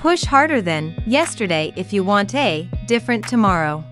Push harder than yesterday if you want a different tomorrow.